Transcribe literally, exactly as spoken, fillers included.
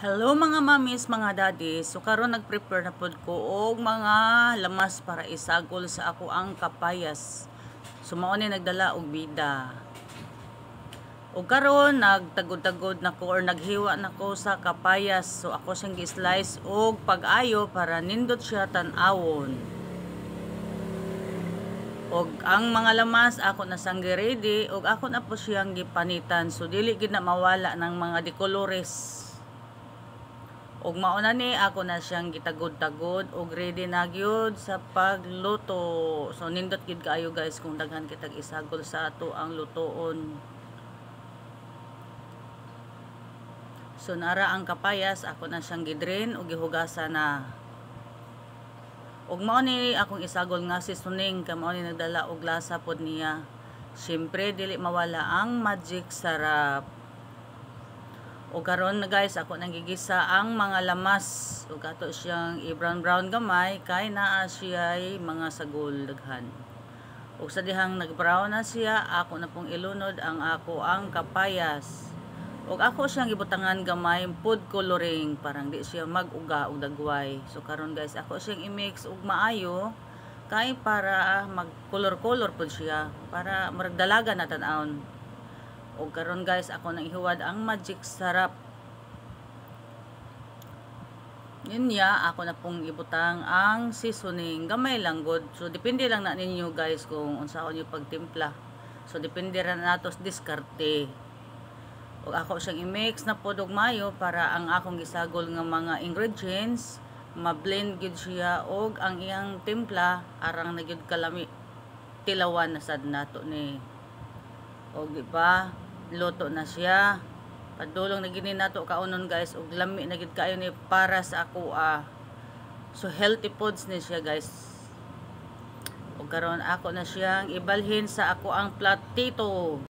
Hello mga mamis, mga daddies. So karon nag-prepare na pod ko og mga lamas para isagol sa ako ang kapayas. So mao ni nagdala og bida. O karon nagtagod-tagod na ko or naghiwa na ko sa kapayas. So ako siyang gi-slice og pag-ayo para nindot siya tan-awon. Og ang mga lamas ako na sang ready og ako na po siyang gipanitan. So dili gid na mawala ng mga dekolores. Og mauna ni ako na siyang gitagod-tagod og ready na gyud sa pagluto. So nindot gid kaayo guys kung daghan kitag isagol sa ato ang lutoon. So nara ang kapayas ako na siyang gidrin og gihugasan na. Og mao ni akong isagol nga si suning ka mao ni nagdala og lasa pod niya. Syempre dili mawala ang magic sarap. O karon na guys ako nang gigisa ang mga lamas ug ato siyang i-brown brown gamay kay naa siya ay mga sagol daghan. Ug sa dihang nag-brown na siya ako na pong ilunod ang ako ang kapayas. Ug ako siyang gibutangan gamay food coloring parang di siya mag-uga og dagway. So karon guys ako siyang i-mix ug maayo kay para mag-color-color pud siya para maragdalaga na tan-awon. O karon guys ako nang ihuwad ang magic sarap. Yun niya ako na pong ibutang ang seasoning gamay lang god. So depende lang na ninyo guys kung unsaon yung pagtimpla. So depende ra natos diskarte. O ako siyang i-mix na pod og mayo para ang akong gisagol nga mga ingredients ma-blend gid siya og ang iyang timpla arang na gyud kalami tilawan na sad nato ni. O di ba? Luto na siya. Padulong na gini nato kaunon guys og lami na gid kayo ni para sa ako ah. So healthy foods ni siya guys. O karon ako na siyang ibalhin sa ako ang platito.